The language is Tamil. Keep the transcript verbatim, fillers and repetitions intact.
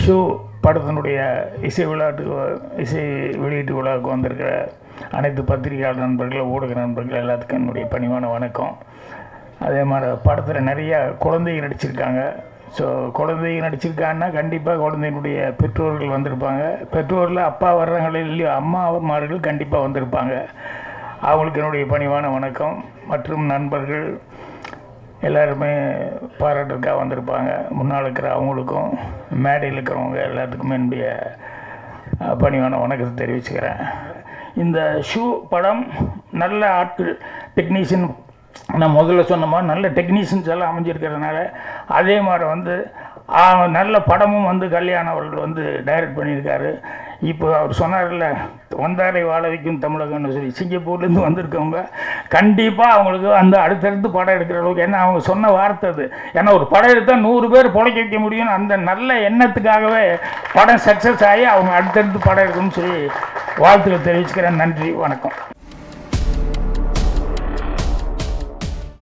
ஷூ படத்தினுடைய இசை விளையாட்டு இசை வெளியீட்டு விழாவுக்கு வந்திருக்கிற அனைத்து பத்திரிகையாளர் நண்பர்கள், ஊடக நண்பர்கள் எல்லாத்துக்கும் என்னுடைய பணிவான வணக்கம். அதே மாதிரி படத்தில் நிறையா குழந்தைகள் நடிச்சிருக்காங்க. ஸோ குழந்தைகள் நடிச்சிருக்காங்கன்னா கண்டிப்பாக குழந்தையினுடைய பெற்றோர்கள் வந்திருப்பாங்க. பெற்றோரில் அப்பா வர்றவங்களே இல்லையோ அம்மாமார்கள் கண்டிப்பாக வந்திருப்பாங்க. அவங்களுக்கு என்னுடைய பணிவான வணக்கம். மற்றும் நண்பர்கள் எல்லாருமே பாராட்டுக்காக வந்திருப்பாங்க. முன்னால் இருக்கிற அவங்களுக்கும் மேடையில் இருக்கிறவங்க எல்லாத்துக்குமே என்னுடைய பணிவான வணக்கத்தை தெரிவிச்சுக்கிறேன். இந்த ஷூ படம் நல்ல ஆட்கள், டெக்னீஷியன், நான் முதல்ல சொன்ன மாதிரி நல்ல டெக்னீஷியன்ஸ் எல்லாம் அமைஞ்சிருக்கிறதுனால அதே மாதிரி வந்து நல்ல படமும் வந்து கல்யாணம் அவர்கள் வந்து டைரக்ட் பண்ணியிருக்காரு. இப்போ அவர் சொன்னார்ல, வந்தாரை வாழ வைக்கும் தமிழகம்னு சொல்லி சிங்கப்பூர்லேருந்து வந்திருக்கவங்க கண்டிப்பாக அவங்களுக்கு அந்த அடுத்தடுத்து படம் எடுக்கிற அளவுக்கு, ஏன்னா அவங்க சொன்ன வார்த்தை அது. ஏன்னா ஒரு படம் எடுத்தால் நூறு பேர் பொழைக்க வைக்க முடியும், அந்த நல்ல எண்ணத்துக்காகவே படம் சக்ஸஸ் ஆகி அவங்க அடுத்தடுத்து படம் எடுக்கணும்னு சொல்லி வாழ்த்துக்களை தெரிவிச்சுக்கிறேன். நன்றி, வணக்கம்.